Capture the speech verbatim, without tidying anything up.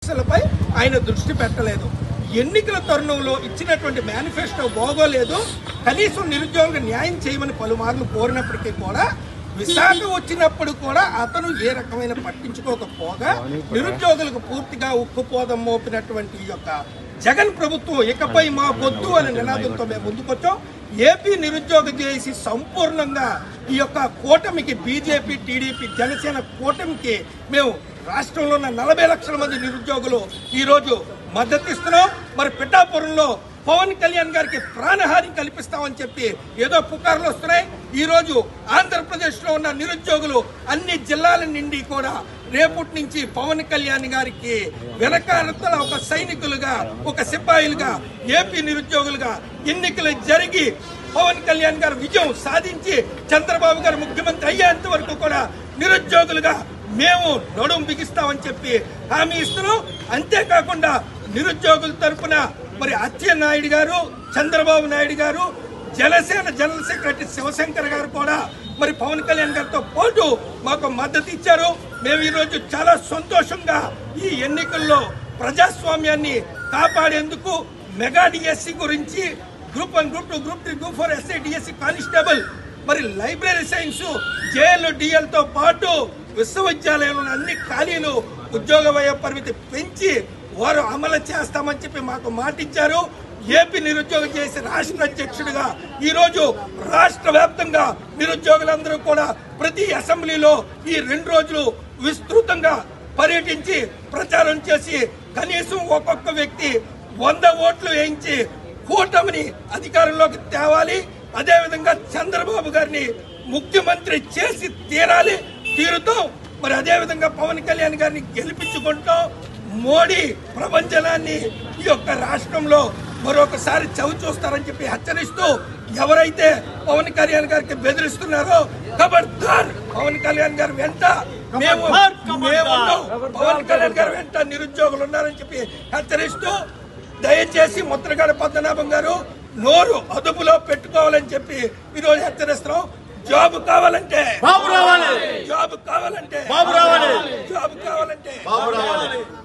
సమస్యలపై ఆయన దృష్టి పెట్టలేదు. ఎన్నికల తరుణంలో ఇచ్చినటువంటి మేనిఫెస్టో బాగోలేదు, కనీసం నిరుద్యోగులకు న్యాయం చేయమని పలుమార్లు కోరినప్పటికీ కూడా విశాఖ వచ్చినప్పుడు కూడా అతను ఏ రకమైన పట్టించుకోకపోగా నిరుద్యోగులకు పూర్తిగా ఉక్కుపోదం మోపినటువంటి ఈ యొక్క జగన్ ప్రభుత్వం ఇకపై మా పొద్దు అనే నినాదంతో మేము ముందుకొచ్చాం. ఏపీ నిరుద్యోగ చేసి సంపూర్ణంగా ఈ యొక్క కూటమికి బీజేపీ టీడీపీ జనసేన కూటమికి మేము రాష్ట్రంలో ఉన్న నలభై లక్షల మంది నిరుద్యోగులు ఈరోజు మద్దతు ఇస్తున్నాం. మరి పిఠాపురంలో పవన్ కళ్యాణ్ గారికి ప్రాణహాని కల్పిస్తామని చెప్పి ఏదో పుకార్లు వస్తున్నాయి. ఈరోజు ఆంధ్రప్రదేశ్లో ఉన్న నిరుద్యోగులు అన్ని జిల్లాల నుండి కూడా రేపటి నుంచి పవన్ కళ్యాణ్ గారికి వెనకాల ఒక సైనికులుగా ఒక సిపాయిలుగా ఏపీ నిరుద్యోగులుగా ఎన్నికలు జరిగి పవన్ కళ్యాణ్ గారు విజయం సాధించి చంద్రబాబు గారు ముఖ్యమంత్రి అయ్యేంత వరకు కూడా నిరుద్యోగులుగా మేము నడుం బిగిస్తామని చెప్పి హామీ ఇస్తున్నాం. అంతేకాకుండా నిరుద్యోగుల తరఫున మరి అచ్చెన్నాయుడు గారు, చంద్రబాబు నాయుడు గారు, జనసేన జనరల్ సెక్రటరీ శివశంకర్ గారు కూడా మరి పవన్ కళ్యాణ్ గారితో పాటు మాకు మద్దతు ఇచ్చారు. మేము ఈరోజు చాలా సంతోషంగా ఈ ఎన్నికల్లో ప్రజాస్వామ్యాన్ని కాపాడేందుకు మెగా డిఎస్సి గురించి group one, group two, group three, group four, SI DSC, constable, మరి లైబ్రరీ సైన్స్, జేఎల్ డిఎల్ తో పాటు విశ్వవిద్యాలయంలో అన్ని ఖాళీలు ఉద్యోగ వయ పరిమితి పెంచి వారు అమలు చేస్తామని చెప్పి మాకు మాటిచ్చారు. ఏపీ నిరుద్యోగం చేసి రాష్ట్ర అధ్యక్షుడిగా ఈరోజు రాష్ట్ర వ్యాప్తంగా నిరుద్యోగులందరూ కూడా ప్రతి అసెంబ్లీలో ఈ రెండు రోజులు విస్తృతంగా పర్యటించి ప్రచారం చేసి కనీసం ఒక్కొక్క వ్యక్తి వంద ఓట్లు వేయించి కూటమిని అధికారంలోకి తేవాలి. అదేవిధంగా చంద్రబాబు గారిని ముఖ్యమంత్రి చేసి తీరాలి, తీరుతాం. మరి అదేవిధంగా పవన్ కళ్యాణ్ గారిని గెలిపించుకుంటాం. మోడీ ప్రపంచనాన్ని ఈ యొక్క రాష్ట్రంలో మరొకసారి చవి చూస్తారని చెప్పి హెచ్చరిస్తూ ఎవరైతే పవన్ కళ్యాణ్ గారికి బెదిరిస్తున్నారో ఖబర్దార్, పవన్ కళ్యాణ్ గారి వెంట మేము మేమున్నాం, పవన్ కళ్యాణ్ గారి వెంట నిరుద్యోగులు ఉన్నారని చెప్పి హెచ్చరిస్తూ దయచేసి ముద్రగడ పద్మనాభం గారు నోరు అదుపులో పెట్టుకోవాలని చెప్పి ఈరోజు హెచ్చరిస్తున్నాం. జాబ్ కావాలంటే బాబు రావాలి, జాబ్ కావాలంటే బాబు రావాలి, జాబ్ కావాలంటే